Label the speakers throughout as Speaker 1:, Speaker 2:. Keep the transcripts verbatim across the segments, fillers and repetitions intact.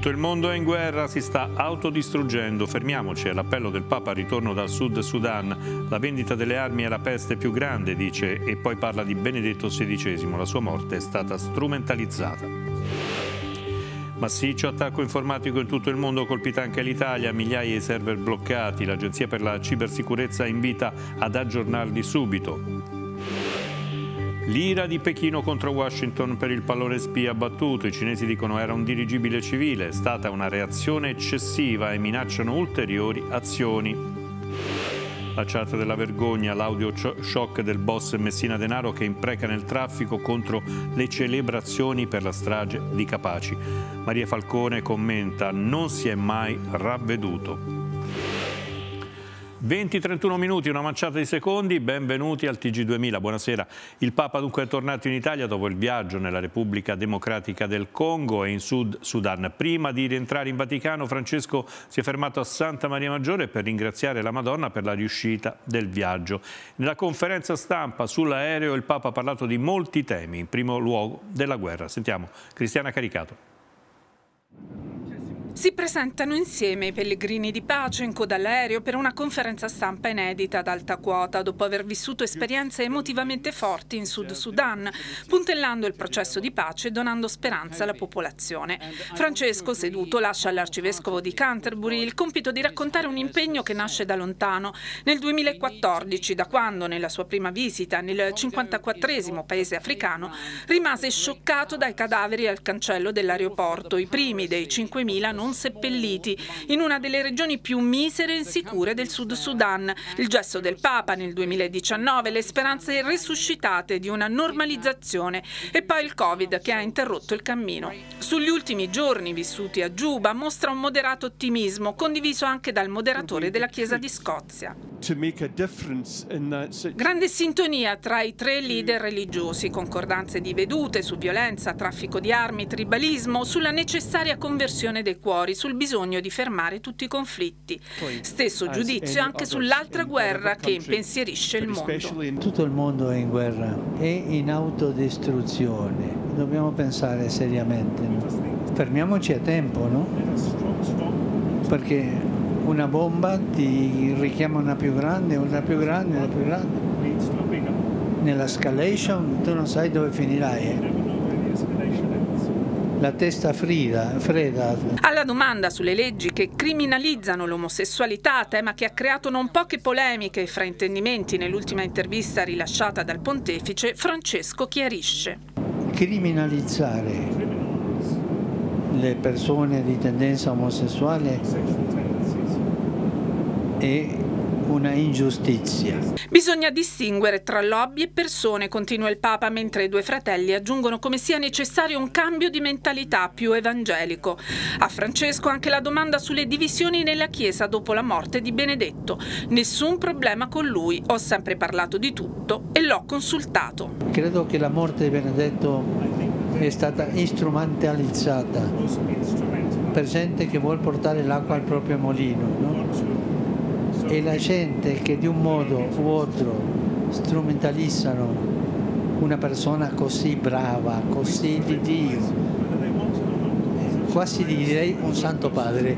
Speaker 1: Tutto il mondo è in guerra, si sta autodistruggendo. Fermiamoci, è l'appello del Papa al ritorno dal Sud Sudan. La vendita delle armi è la peste più grande, dice, e poi parla di Benedetto sedicesimo. La sua morte è stata strumentalizzata. Massiccio attacco informatico in tutto il mondo, colpita anche l'Italia, migliaia di server bloccati. L'Agenzia per la Cibersicurezza invita ad aggiornarli subito. L'ira di Pechino contro Washington per il pallone spia battuto. I cinesi dicono era un dirigibile civile, è stata una reazione eccessiva e minacciano ulteriori azioni. La chat della vergogna, l'audio shock del boss Messina Denaro che impreca nel traffico contro le celebrazioni per la strage di Capaci. Maria Falcone commenta: non si è mai ravveduto. venti trentuno minuti, una manciata di secondi, benvenuti al T G duemila, buonasera. Il Papa dunque è tornato in Italia dopo il viaggio nella Repubblica Democratica del Congo e in Sud Sudan. Prima di rientrare in Vaticano, Francesco si è fermato a Santa Maria Maggiore per ringraziare la Madonna per la riuscita del viaggio. Nella conferenza stampa sull'aereo il Papa ha parlato di molti temi, in primo luogo della guerra. Sentiamo Cristiana Caricato.
Speaker 2: Si presentano insieme i pellegrini di pace in coda all'aereo per una conferenza stampa inedita ad alta quota, dopo aver vissuto esperienze emotivamente forti in Sud Sudan, puntellando il processo di pace e donando speranza alla popolazione. Francesco, seduto, lascia all'arcivescovo di Canterbury il compito di raccontare un impegno che nasce da lontano, nel duemilaquattordici, da quando, nella sua prima visita nel cinquantaquattresimo paese africano, rimase scioccato dai cadaveri al cancello dell'aeroporto, i primi dei cinquemila non seppelliti, in una delle regioni più misere e insicure del Sud Sudan. Il gesto del Papa nel duemiladiciannove, le speranze resuscitate di una normalizzazione e poi il Covid che ha interrotto il cammino. Sugli ultimi giorni vissuti a Giuba mostra un moderato ottimismo, condiviso anche dal moderatore della Chiesa di Scozia. Grande sintonia tra i tre leader religiosi, concordanze di vedute su violenza, traffico di armi, tribalismo, sulla necessaria conversione dei cuori, sul bisogno di fermare tutti i conflitti. Stesso giudizio anche sull'altra guerra che impensierisce il mondo.
Speaker 3: Tutto il mondo è in guerra, è in autodistruzione. Dobbiamo pensare seriamente. Fermiamoci a tempo, no? Perché una bomba ti richiama una più grande, una più grande, una più grande. Nell'escalation tu non sai dove finirai. Eh? La testa frida, fredda.
Speaker 2: Alla domanda sulle leggi che criminalizzano l'omosessualità, tema che ha creato non poche polemiche e fraintendimenti nell'ultima intervista rilasciata dal pontefice, Francesco chiarisce.
Speaker 3: Criminalizzare le persone di tendenza omosessuale è una ingiustizia.
Speaker 2: Bisogna distinguere tra lobby e persone, continua il Papa, mentre i due fratelli aggiungono come sia necessario un cambio di mentalità più evangelico. A Francesco anche la domanda sulle divisioni nella Chiesa dopo la morte di Benedetto. Nessun problema con lui, ho sempre parlato di tutto e l'ho consultato.
Speaker 3: Credo che la morte di Benedetto è stata strumentalizzata per gente che vuole portare l'acqua al proprio mulino, no? E la gente che di un modo o altro strumentalizzano una persona così brava, così di Dio, quasi direi un santo padre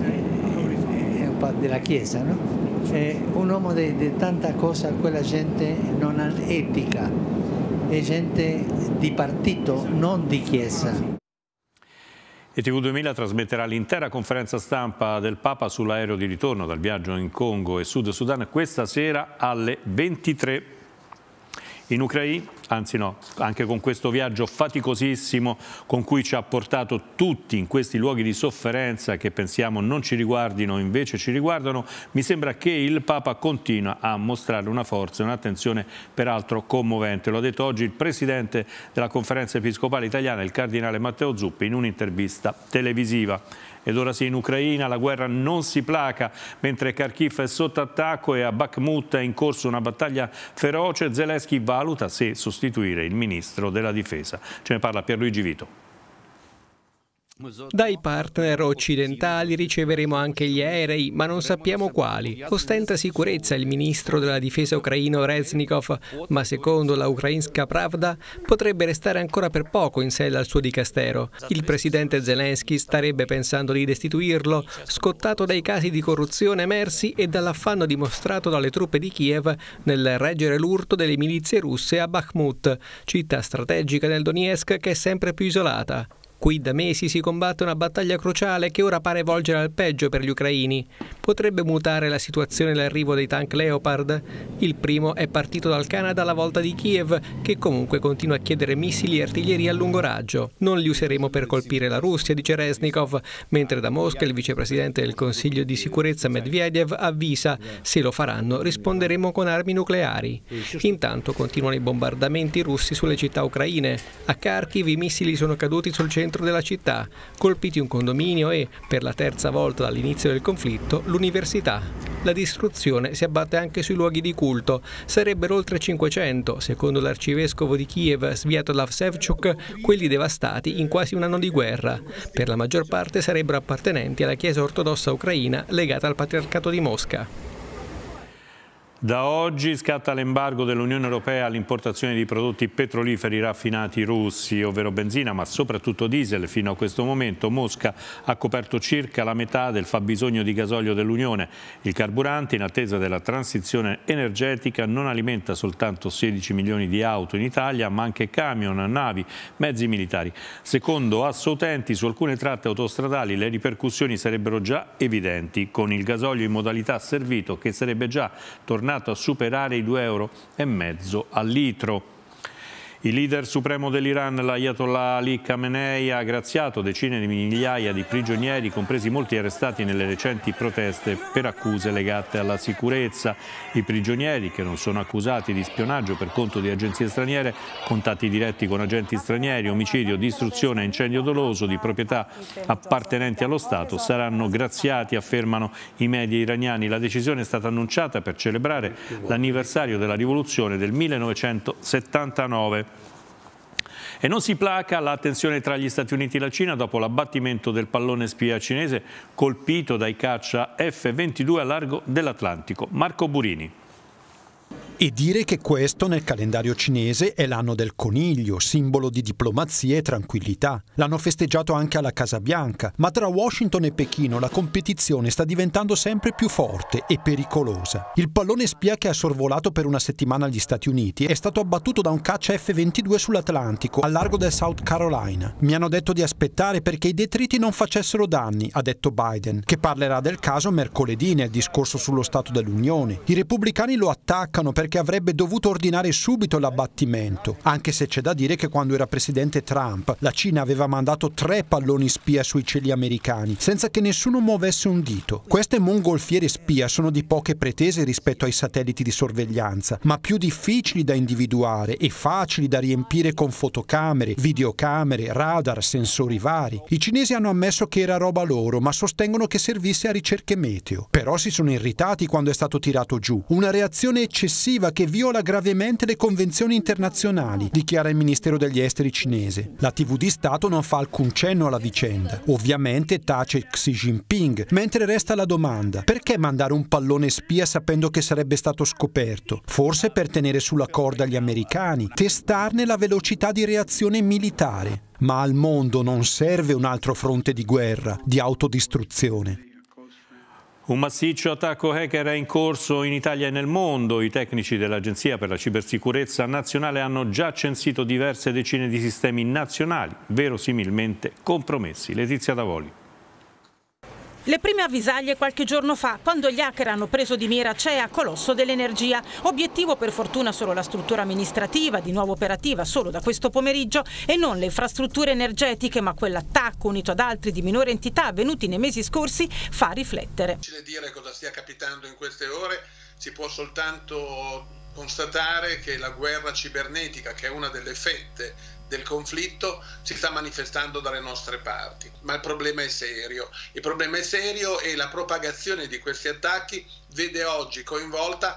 Speaker 3: della Chiesa, no? È un uomo di, di tanta cosa, quella gente non ha etica, è gente di partito, non di Chiesa.
Speaker 1: E T V duemila trasmetterà l'intera conferenza stampa del Papa sull'aereo di ritorno dal viaggio in Congo e Sud Sudan questa sera alle ventitré. In Ucraina, anzi no, anche con questo viaggio faticosissimo con cui ci ha portato tutti in questi luoghi di sofferenza che pensiamo non ci riguardino, invece ci riguardano, mi sembra che il Papa continua a mostrare una forza e un'attenzione peraltro commovente. Lo ha detto oggi il Presidente della Conferenza Episcopale Italiana, il Cardinale Matteo Zuppi, in un'intervista televisiva. Ed ora sì, in Ucraina la guerra non si placa, mentre Kharkiv è sotto attacco e a Bakhmut è in corso una battaglia feroce, Zelensky valuta se sostituire il ministro della difesa. Ce ne parla Pierluigi Vito.
Speaker 4: Dai partner occidentali riceveremo anche gli aerei, ma non sappiamo quali. Ostenta sicurezza il ministro della difesa ucraino Reznikov, ma secondo la Ukrainska Pravda potrebbe restare ancora per poco in sella al suo dicastero. Il presidente Zelensky starebbe pensando di destituirlo, scottato dai casi di corruzione emersi e dall'affanno dimostrato dalle truppe di Kiev nel reggere l'urto delle milizie russe a Bakhmut, città strategica del Donetsk che è sempre più isolata. Qui da mesi si combatte una battaglia cruciale che ora pare volgere al peggio per gli ucraini. Potrebbe mutare la situazione l'arrivo dei tank Leopard. Il primo è partito dal Canada alla volta di Kiev, che comunque continua a chiedere missili e artiglieria a lungo raggio. Non li useremo per colpire la Russia, dice Reznikov, mentre da Mosca il vicepresidente del Consiglio di sicurezza Medvedev avvisa: se lo faranno risponderemo con armi nucleari. Intanto continuano i bombardamenti russi sulle città ucraine. A Kharkiv i missili sono caduti sul centro della città, colpiti un condominio e, per la terza volta dall'inizio del conflitto, l'università. La distruzione si abbatte anche sui luoghi di culto. Sarebbero oltre cinquecento, secondo l'arcivescovo di Kiev, Sviatoslav Sevchuk, quelli devastati in quasi un anno di guerra. Per la maggior parte sarebbero appartenenti alla Chiesa ortodossa ucraina legata al Patriarcato di Mosca.
Speaker 1: Da oggi scatta l'embargo dell'Unione Europea all'importazione di prodotti petroliferi raffinati russi, ovvero benzina, ma soprattutto diesel. Fino a questo momento Mosca ha coperto circa la metà del fabbisogno di gasolio dell'Unione. Il carburante, in attesa della transizione energetica, non alimenta soltanto sedici milioni di auto in Italia, ma anche camion, navi, mezzi militari. Secondo Assoutenti, su alcune tratte autostradali le ripercussioni sarebbero già evidenti, con il gasolio in modalità servito che sarebbe già tornato a superare i due euro e mezzo al litro. Il leader supremo dell'Iran, l'Ayatollah Ali Khamenei, ha graziato decine di migliaia di prigionieri, compresi molti arrestati nelle recenti proteste per accuse legate alla sicurezza. I prigionieri, che non sono accusati di spionaggio per conto di agenzie straniere, contatti diretti con agenti stranieri, omicidio, distruzione e incendio doloso di proprietà appartenenti allo Stato, saranno graziati, affermano i media iraniani. La decisione è stata annunciata per celebrare l'anniversario della rivoluzione del millenovecentosettantanove. E non si placa la tensione tra gli Stati Uniti e la Cina dopo l'abbattimento del pallone spia cinese colpito dai caccia F ventidue a largo dell'Atlantico. Marco Burini.
Speaker 5: E dire che questo nel calendario cinese è l'anno del coniglio, simbolo di diplomazia e tranquillità. L'hanno festeggiato anche alla Casa Bianca, ma tra Washington e Pechino la competizione sta diventando sempre più forte e pericolosa. Il pallone spia che ha sorvolato per una settimana gli Stati Uniti è stato abbattuto da un caccia F ventidue sull'Atlantico, al largo del South Carolina. Mi hanno detto di aspettare perché i detriti non facessero danni, ha detto Biden, che parlerà del caso mercoledì nel discorso sullo Stato dell'Unione. I repubblicani lo attaccano perché che avrebbe dovuto ordinare subito l'abbattimento, anche se c'è da dire che quando era presidente Trump la Cina aveva mandato tre palloni spia sui cieli americani, senza che nessuno muovesse un dito. Queste mongolfiere spia sono di poche pretese rispetto ai satelliti di sorveglianza, ma più difficili da individuare e facili da riempire con fotocamere, videocamere, radar, sensori vari. I cinesi hanno ammesso che era roba loro, ma sostengono che servisse a ricerche meteo. Però si sono irritati quando è stato tirato giù. Una reazione eccessiva che viola gravemente le convenzioni internazionali, dichiara il Ministero degli Esteri cinese. La tivù di Stato non fa alcun cenno alla vicenda. Ovviamente tace Xi Jinping, mentre resta la domanda: perché mandare un pallone spia sapendo che sarebbe stato scoperto? Forse per tenere sulla corda gli americani, testarne la velocità di reazione militare. Ma al mondo non serve un altro fronte di guerra, di autodistruzione.
Speaker 1: Un massiccio attacco hacker è in corso in Italia e nel mondo. I tecnici dell'Agenzia per la Cibersicurezza Nazionale hanno già censito diverse decine di sistemi nazionali, verosimilmente compromessi. Letizia Davoli.
Speaker 6: Le prime avvisaglie qualche giorno fa, quando gli hacker hanno preso di mira C E A, colosso dell'energia. Obiettivo per fortuna solo la struttura amministrativa, di nuovo operativa solo da questo pomeriggio, e non le infrastrutture energetiche, ma quell'attacco unito ad altri di minore entità avvenuti nei mesi scorsi fa riflettere.
Speaker 7: È difficile dire cosa stia capitando in queste ore, si può soltanto constatare che la guerra cibernetica, che è una delle fette del conflitto, si sta manifestando dalle nostre parti, ma il problema è serio. Il problema è serio e la propagazione di questi attacchi vede oggi coinvolta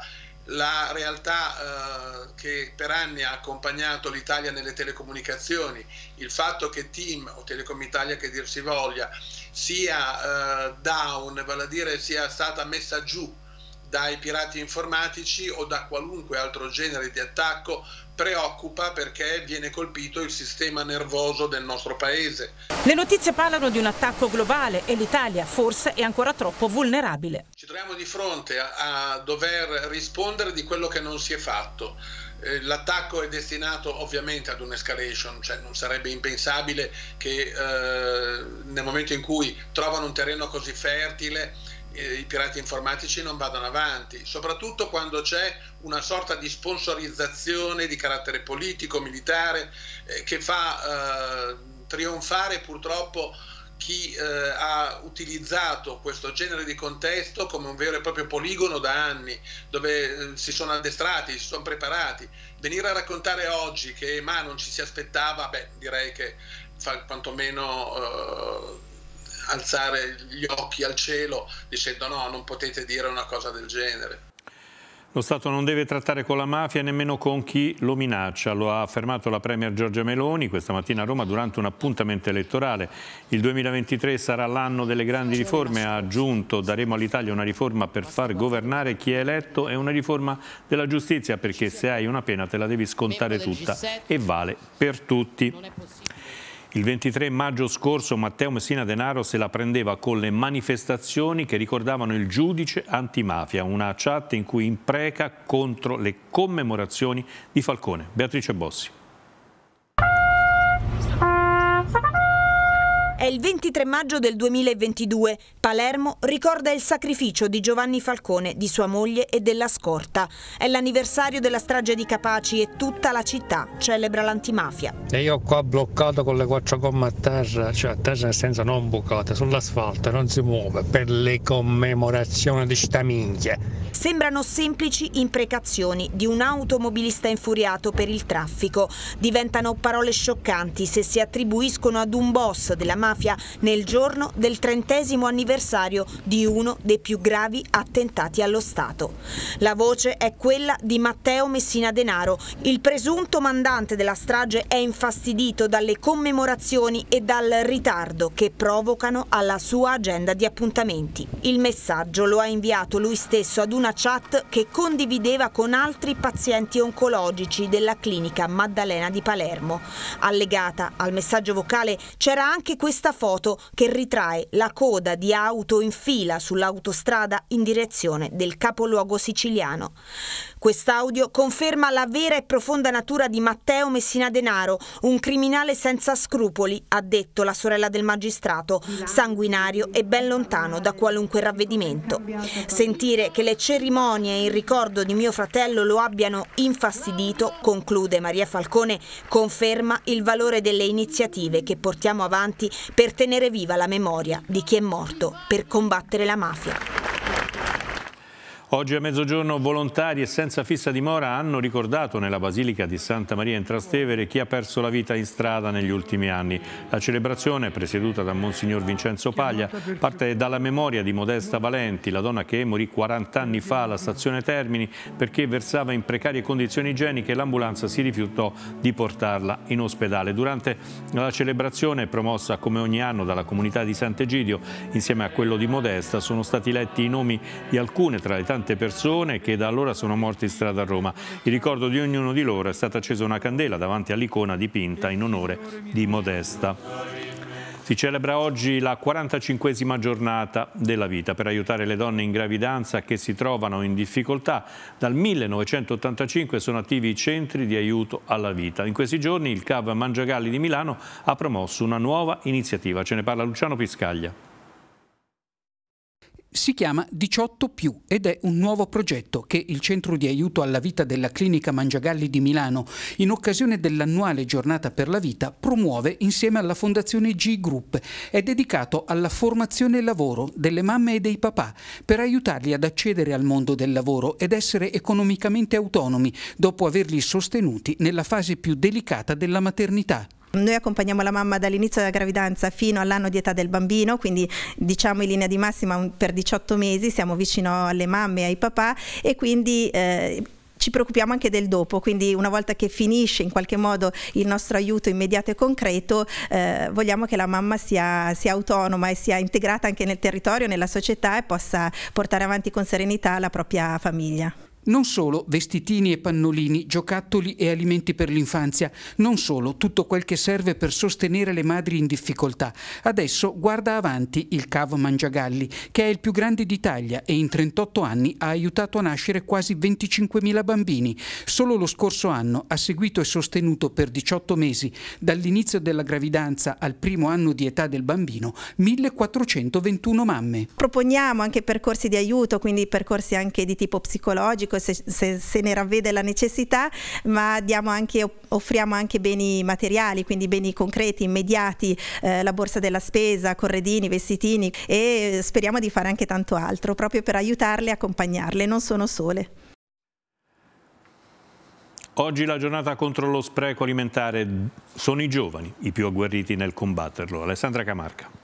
Speaker 7: la realtà eh, che per anni ha accompagnato l'Italia nelle telecomunicazioni, il fatto che TIM o Telecom Italia che dir si voglia sia eh, down, vale a dire sia stata messa giù dai pirati informatici o da qualunque altro genere di attacco, preoccupa perché viene colpito il sistema nervoso del nostro paese.
Speaker 6: Le notizie parlano di un attacco globale e l'Italia forse è ancora troppo vulnerabile.
Speaker 7: Ci troviamo di fronte a, a dover rispondere di quello che non si è fatto. Eh, l'attacco è destinato ovviamente ad un'escalation, cioè non sarebbe impensabile che eh, nel momento in cui trovano un terreno così fertile i pirati informatici non vadano avanti, soprattutto quando c'è una sorta di sponsorizzazione di carattere politico, militare, eh, che fa eh, trionfare purtroppo chi eh, ha utilizzato questo genere di contesto come un vero e proprio poligono da anni, dove eh, si sono addestrati, si sono preparati. Venire a raccontare oggi che ma non ci si aspettava, beh, direi che fa quantomeno eh, alzare gli occhi al cielo dicendo no, non potete dire una cosa del genere.
Speaker 1: Lo Stato non deve trattare con la mafia nemmeno con chi lo minaccia, lo ha affermato la Premier Giorgia Meloni questa mattina a Roma durante un appuntamento elettorale. Il duemilaventitré sarà l'anno delle grandi riforme, ha aggiunto, daremo all'Italia una riforma per far governare chi è eletto e una riforma della giustizia perché se hai una pena te la devi scontare tutta e vale per tutti. Il ventitré maggio scorso Matteo Messina Denaro se la prendeva con le manifestazioni che ricordavano il giudice antimafia, una chat in cui impreca contro le commemorazioni di Falcone. Beatrice Bossi.
Speaker 8: È il ventitré maggio del duemilaventidue. Palermo ricorda il sacrificio di Giovanni Falcone, di sua moglie e della scorta. È l'anniversario della strage di Capaci e tutta la città celebra l'antimafia.
Speaker 9: E io qua bloccato con le quattro gomme a terra, cioè a terra nel senso non bucate, sull'asfalto, non si muove, per le commemorazioni di sta minchia.
Speaker 8: Sembrano semplici imprecazioni di un automobilista infuriato per il traffico. Diventano parole scioccanti se si attribuiscono ad un boss della mafia nel giorno del trentesimo anniversario di uno dei più gravi attentati allo Stato. La voce è quella di Matteo Messina Denaro. Il presunto mandante della strage è infastidito dalle commemorazioni e dal ritardo che provocano alla sua agenda di appuntamenti. Il messaggio lo ha inviato lui stesso ad una chat che condivideva con altri pazienti oncologici della clinica Maddalena di Palermo. Allegata al messaggio vocale c'era anche questa foto che ritrae la coda di auto in fila sull'autostrada in direzione del capoluogo siciliano. Quest'audio conferma la vera e profonda natura di Matteo Messina Denaro, un criminale senza scrupoli, ha detto la sorella del magistrato, sanguinario e ben lontano da qualunque ravvedimento. Sentire che le cerimonie in ricordo di mio fratello lo abbiano infastidito, conclude Maria Falcone, conferma il valore delle iniziative che portiamo avanti per tenere viva la memoria di chi è morto per combattere la mafia.
Speaker 1: Oggi a mezzogiorno volontari e senza fissa dimora hanno ricordato nella Basilica di Santa Maria in Trastevere chi ha perso la vita in strada negli ultimi anni. La celebrazione, presieduta da Monsignor Vincenzo Paglia, parte dalla memoria di Modesta Valenti, la donna che morì quaranta anni fa alla stazione Termini perché versava in precarie condizioni igieniche e l'ambulanza si rifiutò di portarla in ospedale. Durante la celebrazione, promossa come ogni anno dalla comunità di Sant'Egidio, insieme a quello di Modesta, sono stati letti i nomi di alcune tra le tante persone che da allora sono morte in strada a Roma. Il ricordo di ognuno di loro è stata accesa una candela davanti all'icona dipinta in onore di Modesta. Si celebra oggi la quarantacinquesima giornata della vita per aiutare le donne in gravidanza che si trovano in difficoltà. Dal millenovecentottantacinque sono attivi i centri di aiuto alla vita. In questi giorni il C A V Mangiagalli di Milano ha promosso una nuova iniziativa. Ce ne parla Luciano Piscaglia.
Speaker 10: Si chiama diciotto più ed è un nuovo progetto che il Centro di Aiuto alla Vita della Clinica Mangiagalli di Milano, in occasione dell'annuale Giornata per la Vita, promuove insieme alla Fondazione G Group. È dedicato alla formazione e lavoro delle mamme e dei papà per aiutarli ad accedere al mondo del lavoro ed essere economicamente autonomi dopo averli sostenuti nella fase più delicata della maternità.
Speaker 11: Noi accompagniamo la mamma dall'inizio della gravidanza fino all'anno di età del bambino, quindi diciamo in linea di massima per diciotto mesi, siamo vicino alle mamme e ai papà e quindi eh, ci preoccupiamo anche del dopo, quindi una volta che finisce in qualche modo il nostro aiuto immediato e concreto, eh, vogliamo che la mamma sia, sia autonoma e sia integrata anche nel territorio, nella società e possa portare avanti con serenità la propria famiglia.
Speaker 10: Non solo vestitini e pannolini, giocattoli e alimenti per l'infanzia, non solo tutto quel che serve per sostenere le madri in difficoltà. Adesso guarda avanti il C A V Mangiagalli, che è il più grande d'Italia e in trentotto anni ha aiutato a nascere quasi venticinquemila bambini. Solo lo scorso anno ha seguito e sostenuto per diciotto mesi, dall'inizio della gravidanza al primo anno di età del bambino, millequattrocentoventuno mamme.
Speaker 11: Proponiamo anche percorsi di aiuto, quindi percorsi anche di tipo psicologico, Se, se, se ne ravvede la necessità, ma diamo anche, offriamo anche beni materiali, quindi beni concreti, immediati, eh, la borsa della spesa, corredini, vestitini e speriamo di fare anche tanto altro proprio per aiutarle e accompagnarle, non sono sole.
Speaker 1: Oggi la giornata contro lo spreco alimentare, sono i giovani i più agguerriti nel combatterlo. Alessandra Camarca.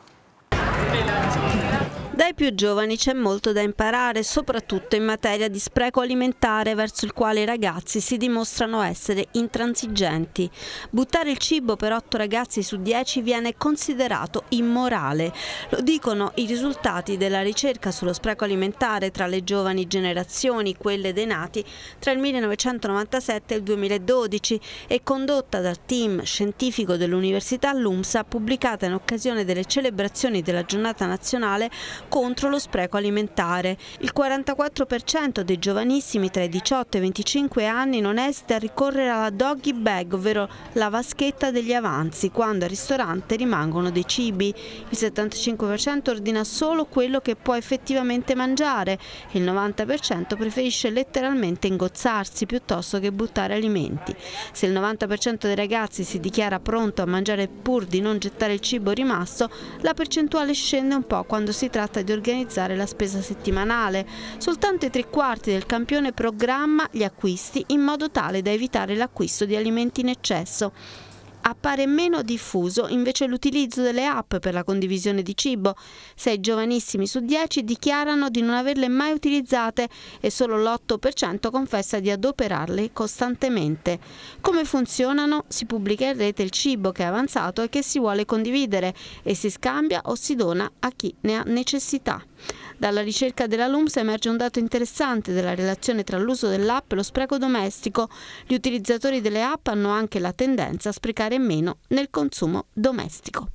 Speaker 12: Dai più giovani c'è molto da imparare, soprattutto in materia di spreco alimentare verso il quale i ragazzi si dimostrano essere intransigenti. Buttare il cibo per otto ragazzi su dieci viene considerato immorale. Lo dicono i risultati della ricerca sullo spreco alimentare tra le giovani generazioni, quelle dei nati tra il millenovecentonovantasette e il duemiladodici, e condotta dal team scientifico dell'Università LUMSA, pubblicata in occasione delle celebrazioni della giornata nazionale contro lo spreco alimentare. Il quarantaquattro per cento dei giovanissimi tra i diciotto e i venticinque anni non esita a ricorrere alla doggy bag, ovvero la vaschetta degli avanzi, quando al ristorante rimangono dei cibi. Il settantacinque per cento ordina solo quello che può effettivamente mangiare e il novanta per cento preferisce letteralmente ingozzarsi piuttosto che buttare alimenti. Se il novanta per cento dei ragazzi si dichiara pronto a mangiare pur di non gettare il cibo rimasto, la percentuale scende un po' quando si tratta di organizzare la spesa settimanale. Soltanto i tre quarti del campione programma gli acquisti in modo tale da evitare l'acquisto di alimenti in eccesso. Appare meno diffuso invece l'utilizzo delle app per la condivisione di cibo. sei giovanissimi su dieci dichiarano di non averle mai utilizzate e solo l'otto per cento confessa di adoperarle costantemente. Come funzionano? Si pubblica in rete il cibo che è avanzato e che si vuole condividere e si scambia o si dona a chi ne ha necessità. Dalla ricerca della LUMSA emerge un dato interessante della relazione tra l'uso dell'app e lo spreco domestico. Gli utilizzatori delle app hanno anche la tendenza a sprecare meno nel consumo domestico.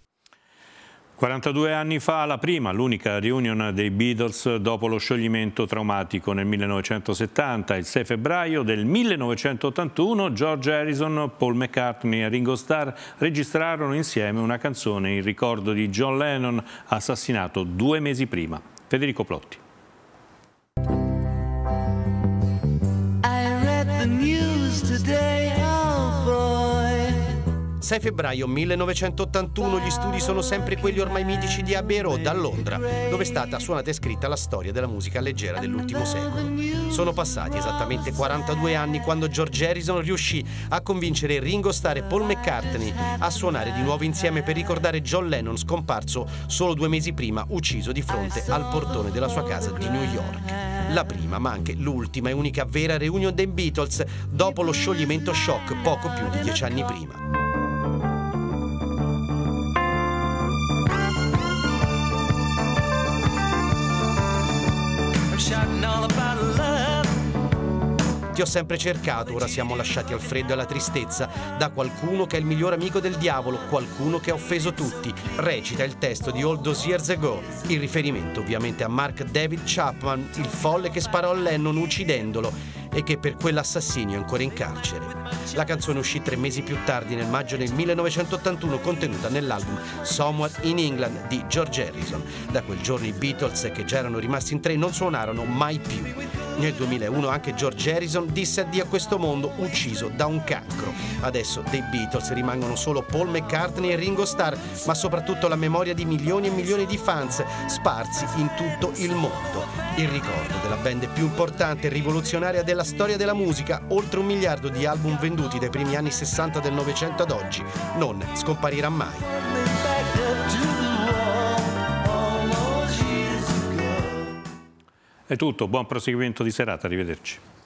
Speaker 1: quarantadue anni fa, la prima, l'unica reunion dei Beatles dopo lo scioglimento traumatico nel millenovecentosettanta. Il sei febbraio del millenovecentottantuno George Harrison, Paul McCartney e Ringo Starr registrarono insieme una canzone in ricordo di John Lennon, assassinato due mesi prima. Federico Plotti.
Speaker 13: sei febbraio millenovecentottantuno, gli studi sono sempre quelli ormai mitici di Abbey Road a Londra, dove è stata suonata e scritta la storia della musica leggera dell'ultimo secolo. Sono passati esattamente quarantadue anni quando George Harrison riuscì a convincere Ringo Starr e Paul McCartney a suonare di nuovo insieme per ricordare John Lennon, scomparso solo due mesi prima, ucciso di fronte al portone della sua casa di New York. La prima, ma anche l'ultima e unica vera reunion dei Beatles dopo lo scioglimento shock poco più di dieci anni prima. Ti ho sempre cercato, ora siamo lasciati al freddo e alla tristezza da qualcuno che è il miglior amico del diavolo, qualcuno che ha offeso tutti, recita il testo di All Those Years Ago, il riferimento ovviamente a Mark David Chapman, il folle che sparò a Lennon uccidendolo e che per quell'assassinio è ancora in carcere. La canzone uscì tre mesi più tardi, nel maggio del millenovecentottantuno, contenuta nell'album Somewhere in England di George Harrison. Da quel giorno i Beatles, che già erano rimasti in tre, non suonarono mai più. Nel duemilauno anche George Harrison disse addio a questo mondo ucciso da un cancro. Adesso dei Beatles rimangono solo Paul McCartney e Ringo Starr, ma soprattutto la memoria di milioni e milioni di fans sparsi in tutto il mondo. Il ricordo della band più importante e rivoluzionaria della storia della musica, oltre un miliardo di album venduti dai primi anni sessanta del Novecento ad oggi, non scomparirà mai.
Speaker 1: È tutto, buon proseguimento di serata, arrivederci.